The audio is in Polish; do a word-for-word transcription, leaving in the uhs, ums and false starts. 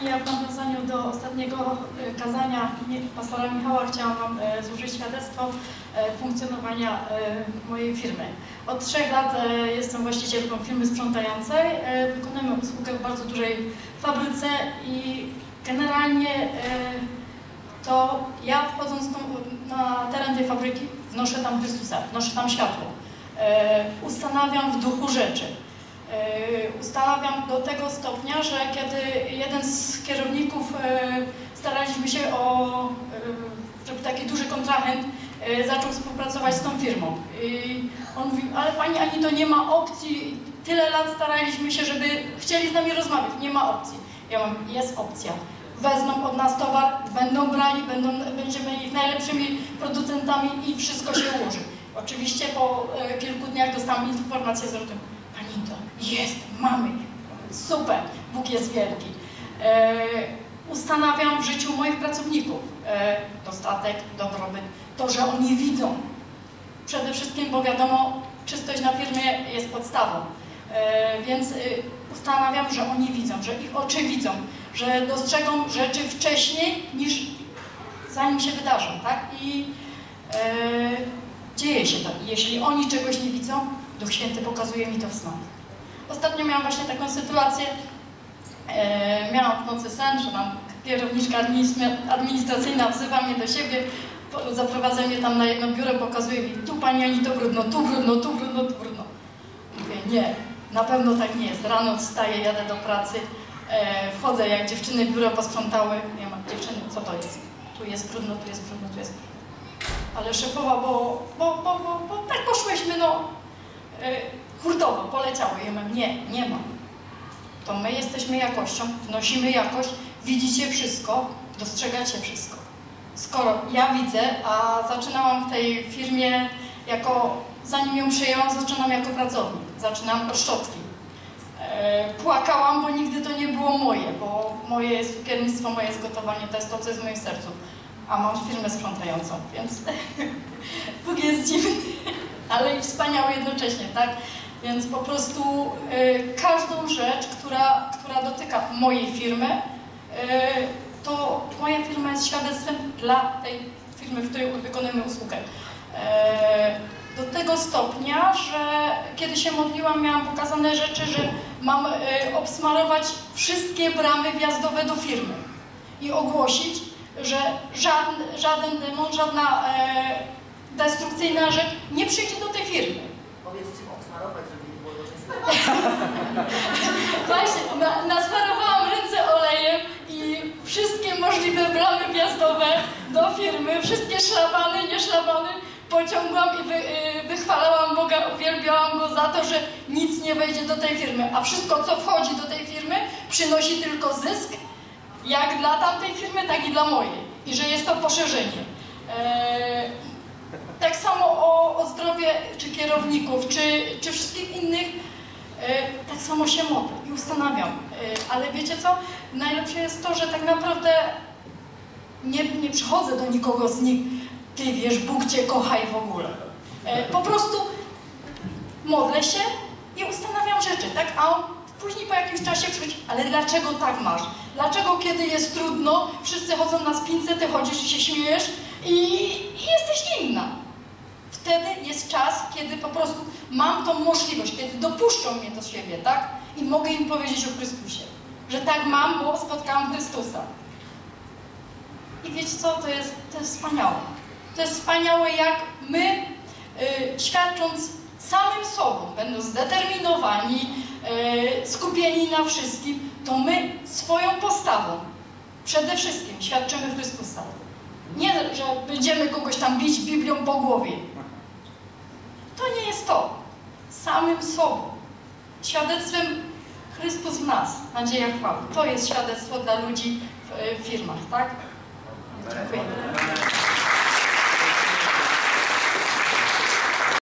Pani, ja w nawiązaniu do ostatniego kazania pastora Michała chciałam Wam złożyć świadectwo funkcjonowania mojej firmy. Od trzech lat jestem właścicielką firmy sprzątającej. Wykonujemy usługę w bardzo dużej fabryce i generalnie to ja, wchodząc na teren tej fabryki, wnoszę tam Chrystusa, wnoszę tam światło. Ustanawiam w duchu rzeczy. Ustanawiam do tego stopnia, że kiedy jeden z kierowników staraliśmy się o, żeby taki duży kontrahent zaczął współpracować z tą firmą. I on mówił, ale Pani, ani to nie ma opcji, tyle lat staraliśmy się, żeby chcieli z nami rozmawiać, nie ma opcji. Ja mówię, jest opcja. Wezmą od nas towar, będą brali, będą, będziemy ich najlepszymi producentami i wszystko się ułoży. Oczywiście po e, kilku dniach dostałam informację z tym, Pani to jest, mamy, super, Bóg jest wielki. E, ustanawiam w życiu moich pracowników e, dostatek, dobrobyt, to, że oni widzą. Przede wszystkim, bo wiadomo, czystość na firmie jest podstawą. E, więc e, ustanawiam, że oni widzą, że ich oczy widzą, że dostrzegą rzeczy wcześniej niż zanim się wydarzą, tak? I e, dzieje się to. Jeśli oni czegoś nie widzą, Duch Święty pokazuje mi to w snach. Ostatnio miałam właśnie taką sytuację, e, miałam w nocy sen, że tam kierowniczka administracyjna wzywa mnie do siebie, zaprowadza mnie tam na jedno biuro, pokazuje mi, tu Pani Ani to brudno, tu brudno, tu brudno, tu brudno. Mówię, nie, na pewno tak nie jest. Rano wstaję, jadę do pracy, e, wchodzę, jak dziewczyny biuro posprzątały, nie ma, dziewczyny, co to jest? Tu jest brudno, tu jest brudno, tu jest brudno. Ale szefowa, bo, bo, bo, bo, bo tak poszłyśmy, no, e, hurtowo, poleciały. Ja mówię, nie, nie ma. To my jesteśmy jakością, wnosimy jakość, widzicie wszystko, dostrzegacie wszystko. Skoro ja widzę, a zaczynałam w tej firmie jako, zanim ją przyjęłam, zaczynam jako pracownik, zaczynam od szczotki. E, płakałam, bo nigdy to nie było moje, bo moje jest cukiernictwo, moje jest gotowanie, to jest to, co jest w moim sercu. A mam firmę sprzątającą, więc Bóg jest dziwny, ale i wspaniały jednocześnie, tak? Więc po prostu y, każdą rzecz, która, która dotyka mojej firmy, y, to moja firma jest świadectwem dla tej firmy, w której wykonujemy usługę. Y, do tego stopnia, że kiedy się modliłam, miałam pokazane rzeczy, że mam y, obsmarować wszystkie bramy wjazdowe do firmy i ogłosić, że żaden, żaden demon, żadna e, destrukcyjna rzecz nie przyjdzie do tej firmy. Powiedz, czym obsmarować, żeby nie było do często. Właśnie, na, nasmarowałam ręce olejem i wszystkie możliwe bramy wjazdowe do firmy, wszystkie szlabany, nie szlabany, pociągłam i wy, y, wychwalałam Boga, uwielbiałam Go za to, że nic nie wejdzie do tej firmy, a wszystko, co wchodzi do tej firmy, przynosi tylko zysk, jak dla tamtej firmy, tak i dla mojej. I że jest to poszerzenie. Eee, tak samo o, o zdrowie czy kierowników, czy, czy wszystkich innych, eee, tak samo się modlę i ustanawiam. Eee, ale wiecie co? Najlepsze jest to, że tak naprawdę nie, nie przychodzę do nikogo z nich, ty wiesz, Bóg cię kocha i w ogóle. Eee, po prostu modlę się i ustanawiam rzeczy, tak? A on później po jakimś czasie przychodzi, ale dlaczego tak masz? Dlaczego kiedy jest trudno, wszyscy chodzą na spince, ty chodzisz i się śmiejesz i, i jesteś inna. Wtedy jest czas, kiedy po prostu mam tą możliwość, kiedy dopuszczą mnie do siebie, tak? I mogę im powiedzieć o Chrystusie. Że tak mam, bo spotkałam Chrystusa. I wiecie co? To jest, to jest wspaniałe. To jest wspaniałe, jak my, yy, świadcząc samym sobą, będąc zdeterminowani, yy, skupieni na wszystkim, to my swoją postawą przede wszystkim świadczymy Chrystusa. Nie, że będziemy kogoś tam bić Biblią po głowie. To nie jest to. Samym sobą. Świadectwem Chrystus w nas. Nadzieja chwały. To jest świadectwo dla ludzi w, w firmach, tak? Dziękuję.